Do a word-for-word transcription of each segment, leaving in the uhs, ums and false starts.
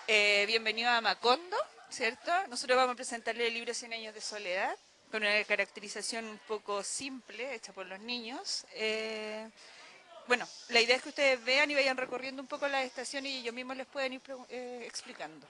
Eh, bienvenido a Macondo, ¿cierto? Nosotros vamos a presentarle el libro Cien años de soledad, con una caracterización un poco simple, hecha por los niños. Eh, bueno, la idea es que ustedes vean y vayan recorriendo un poco las estaciones y ellos mismos les pueden ir eh, explicando.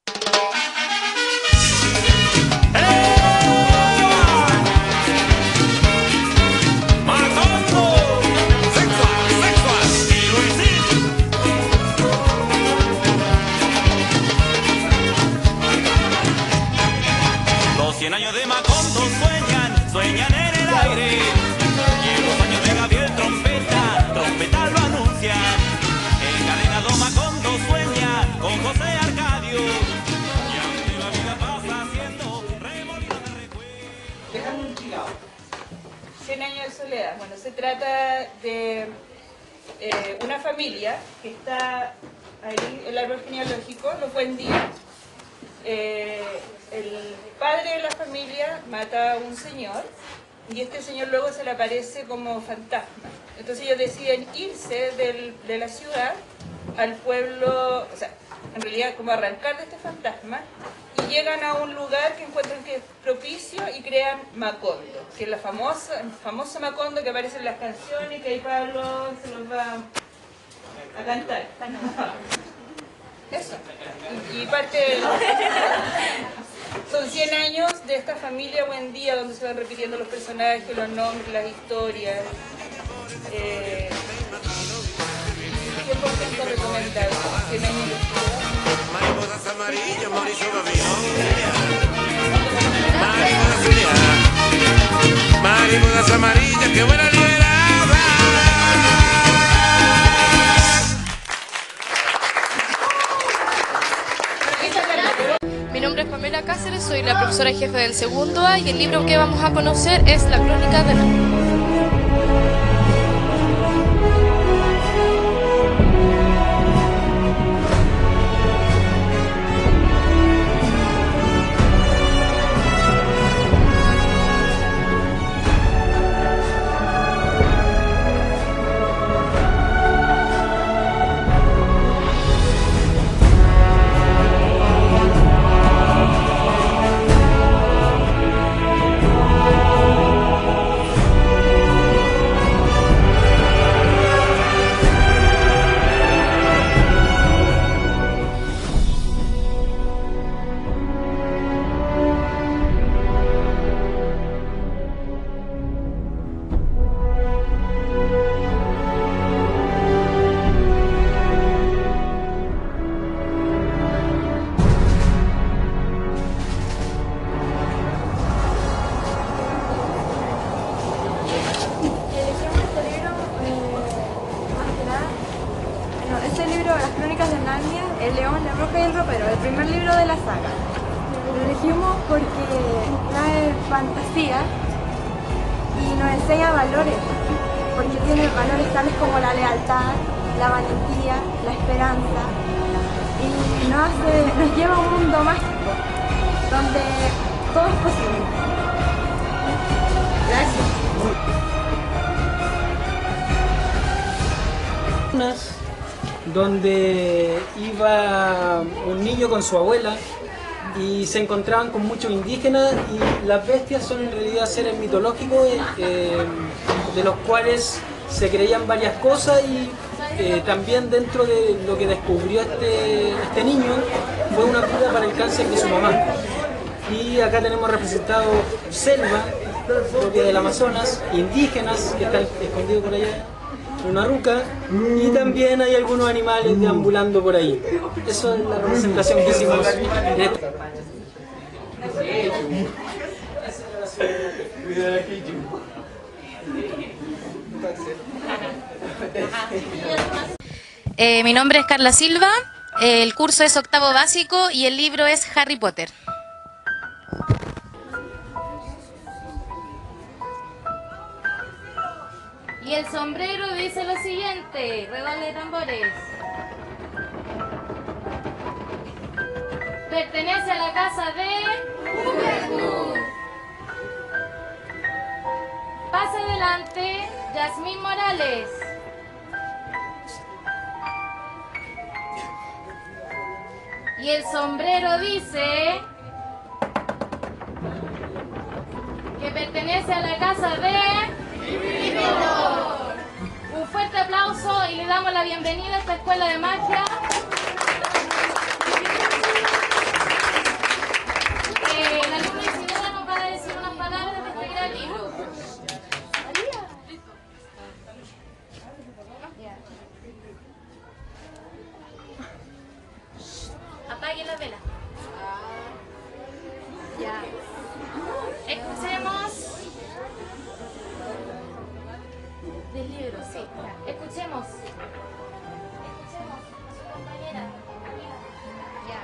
Cien años de Macondo sueñan, sueñan en el aire. Y los años de Gabriel trompeta, trompeta lo anuncian. Encadenado Macondo sueña con José Arcadio. Y aunque la vida pasa haciendo remolino de recuerdos. Dejando un chilao. Cien años de soledad. Bueno, se trata de eh, una familia que está ahí, el árbol genealógico, los Buendía. Eh, el padre de la familia mata a un señor y este señor luego se le aparece como fantasma. Entonces ellos deciden irse del, de la ciudad al pueblo, o sea, en realidad como arrancar de este fantasma, y llegan a un lugar que encuentran que es propicio y crean Macondo, que es la famosa, el famoso Macondo que aparece en las canciones, que ahí Pablo se los va a cantar. Eso. Y, y parte del... Son cien años de esta familia Buendía, donde se van repitiendo los personajes, los nombres, las historias. Eh, cien por ciento recomendable. cien años de soledad. Mariposas amarillas, Mauricio Gavilón. Mariposas amarillas, mariposas amarillas, qué buena liberada. Mi nombre es Pamela Cáceres, soy la profesora jefe del segundo A y el libro que vamos a conocer es La Crónica de Narnia. Este libro, Las Crónicas de Narnia, El León, la Bruja y el Ropero, el primer libro de la saga. Lo elegimos porque trae fantasía y nos enseña valores, porque tiene valores tales como la lealtad, la valentía, la esperanza, y nos, hace, nos lleva a un mundo mágico, donde todo es posible. Gracias. Donde iba un niño con su abuela y se encontraban con muchos indígenas, y las bestias son en realidad seres mitológicos eh, de los cuales se creían varias cosas, y eh, también dentro de lo que descubrió este, este niño fue una cura para el cáncer de su mamá. Y acá tenemos representado selva propia del Amazonas, indígenas que están escondidos por allá, una ruca, y también hay algunos animales deambulando por ahí. Eso es la representación que hicimos. Eh, mi nombre es Carla Silva, el curso es octavo básico y el libro es Harry Potter. Y el sombrero dice lo siguiente, redoble de tambores. Pertenece a la casa de Juventud. Pase adelante, Yasmín Morales. Y el sombrero dice que pertenece a la casa de Gryffindor. Un fuerte aplauso y le damos la bienvenida a esta escuela de magia. Eh, la alumna Isidora nos va a decir unas palabras de este gran libro. Apague la vela. Ya. Escuchemos del libro, sí. Ya. Escuchemos. Escuchemos a su compañera. Ya.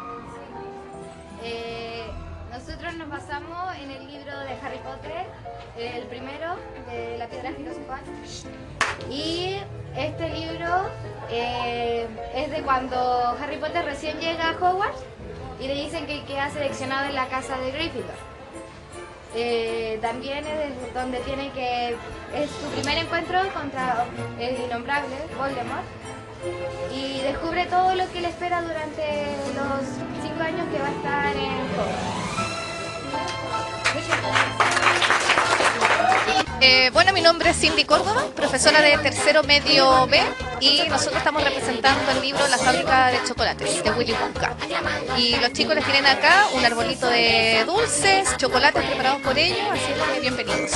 Eh, nosotros nos basamos en el libro de Harry Potter, el primero, de la piedra filosofal. Y este libro eh, es de cuando Harry Potter recién llega a Hogwarts y le dicen que queda seleccionado en la casa de Gryffindor. Eh, también es donde tiene que... es su primer encuentro contra el innombrable Voldemort y descubre todo lo que le espera durante los cinco años que va a estar en Hogwarts. Eh, bueno, mi nombre es Cindy Córdoba, profesora de tercero medio B, y nosotros estamos representando el libro La fábrica de chocolates de Willy Wonka. Y los chicos les tienen acá un arbolito de dulces, chocolates preparados por ellos, así que bienvenidos.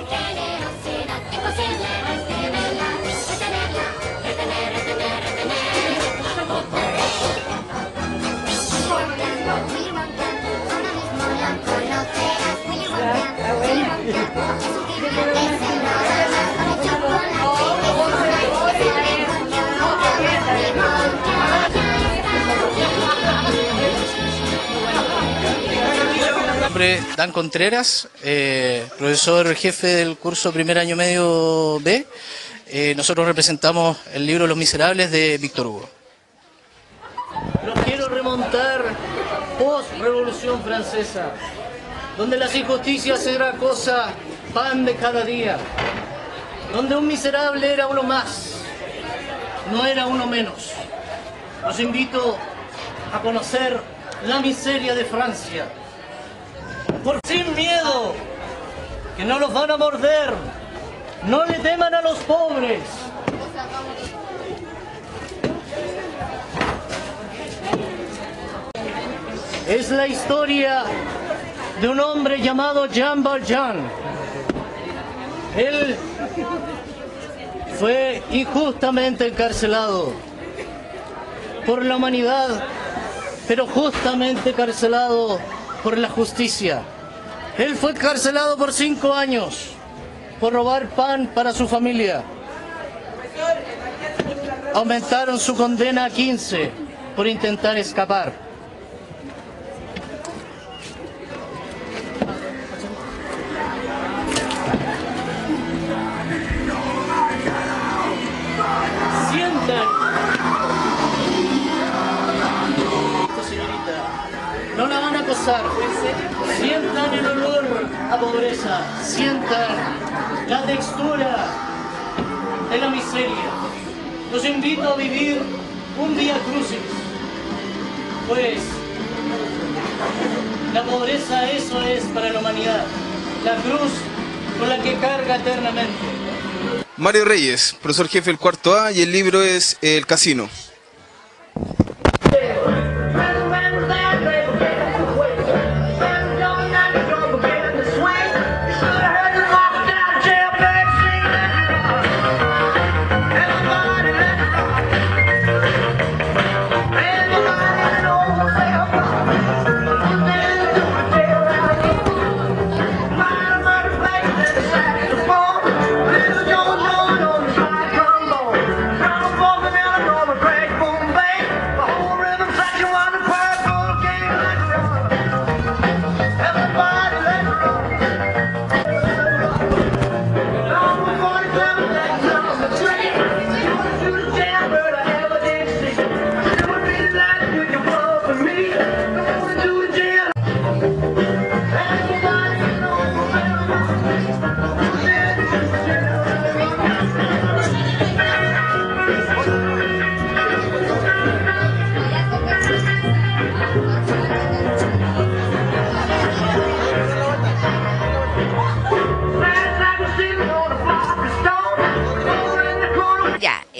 Mi nombre es Dan Contreras, eh, profesor jefe del curso primer año medio B. Eh, nosotros representamos el libro Los Miserables de Víctor Hugo. Los quiero remontar post-revolución francesa, donde las injusticias era cosa pan de cada día, donde un miserable era uno más, no era uno menos. Los invito a conocer la miseria de Francia. Por sin miedo, que no los van a morder, no le teman a los pobres. Es la historia de un hombre llamado Jean Valjean. Él fue injustamente encarcelado por la humanidad, pero justamente encarcelado por la justicia. Él fue encarcelado por cinco años por robar pan para su familia. Aumentaron su condena a quince por intentar escapar. No la van a acosar. Sientan el olor a pobreza. Sientan la textura de la miseria. Los invito a vivir un Vía Crucis. Pues la pobreza, eso es para la humanidad. La cruz con la que carga eternamente. Mario Reyes, profesor jefe del cuarto A, y el libro es El Casino. Come on,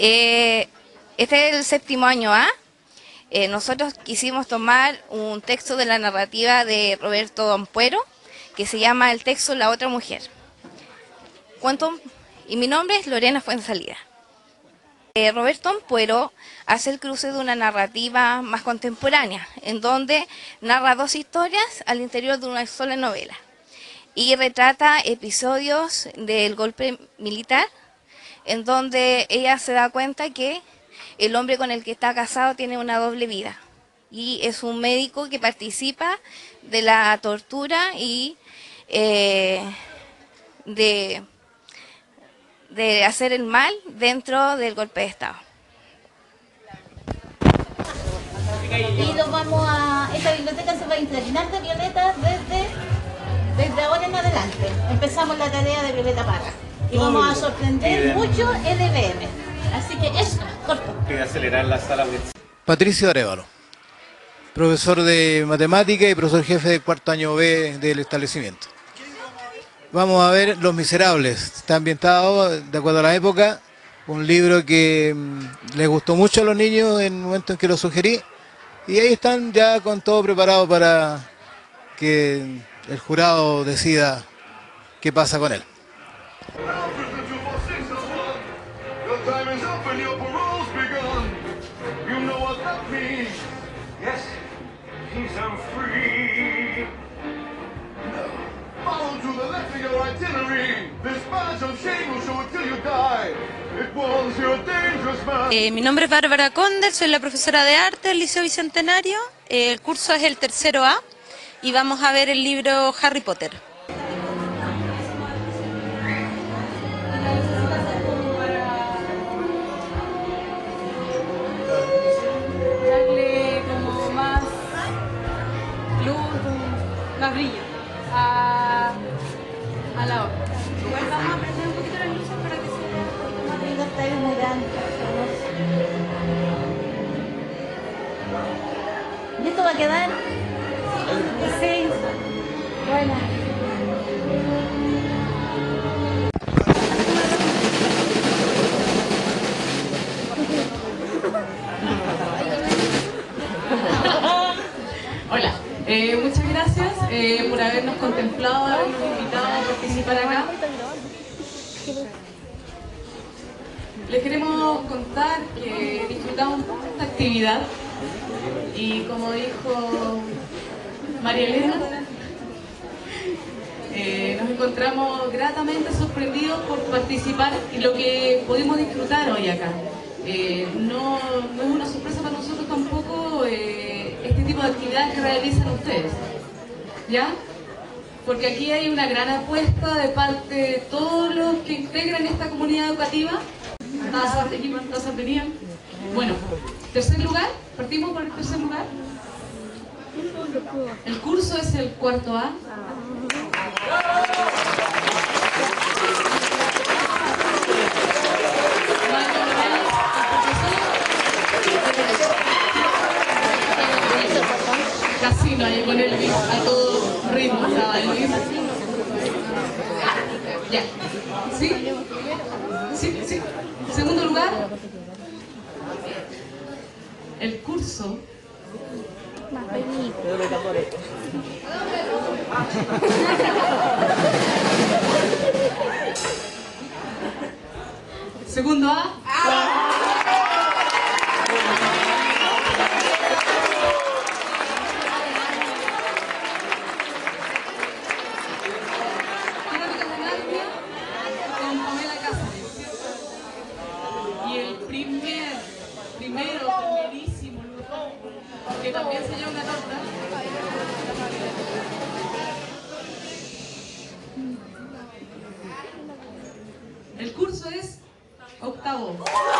Eh, este es el séptimo año A. Eh, nosotros quisimos tomar un texto de la narrativa de Roberto Ampuero, que se llama el texto La otra mujer. Cuento, y mi nombre es Lorena Fuensalida. Eh, Roberto Ampuero hace el cruce de una narrativa más contemporánea, en donde narra dos historias al interior de una sola novela, y retrata episodios del golpe militar, en donde ella se da cuenta que el hombre con el que está casado tiene una doble vida, y es un médico que participa de la tortura y eh, de, de hacer el mal dentro del golpe de Estado. Y nos vamos a... Esta biblioteca se va a impregnar de Violeta desde, desde ahora en adelante. Empezamos la tarea de Violeta Parra. Y vamos a sorprender mucho el E B M. Así que eso, corto. Que acelerar la sala. Patricio Arevalo, profesor de matemática y profesor jefe del cuarto año B del establecimiento. Vamos a ver Los Miserables. Está ambientado, de acuerdo a la época, un libro que mmm, les gustó mucho a los niños en el momento en que lo sugerí. Y ahí están ya con todo preparado para que el jurado decida qué pasa con él. Eh, mi nombre es Bárbara Conde, soy la profesora de arte del Liceo Bicentenario. Eh, el curso es el tercero A y vamos a ver el libro Harry Potter. Darle como más luz, más brillo a, a la obra. Igual vamos a aprender un poquito las luces para que se vea un poquito más de detalles muy grandes. ¿Y esto va a quedar? Sí. Bueno. Hola, eh, muchas gracias eh, por habernos contemplado, habernos invitado a participar acá. Les queremos contar que disfrutamos mucho esta actividad y, como dijo María Elena, eh, nos encontramos gratamente sorprendidos por participar y lo que pudimos disfrutar hoy acá. Eh, no, no es una sorpresa para nosotros tampoco eh, este tipo de actividades que realizan ustedes, ¿ya? Porque aquí hay una gran apuesta de parte de todos los que integran esta comunidad educativa. ¿Tazas de equipo, tazas venían? Bueno, tercer lugar, partimos por el tercer lugar. El curso es el cuarto A. Casino, ahí con el beat a todo ritmo estaba el beat. Ya. ¿Sí? Sí, sí. Segundo lugar, el curso. Segundo A. Y el primer, primero, primerísimo lugar, que también se lleva una torta. El curso es octavo.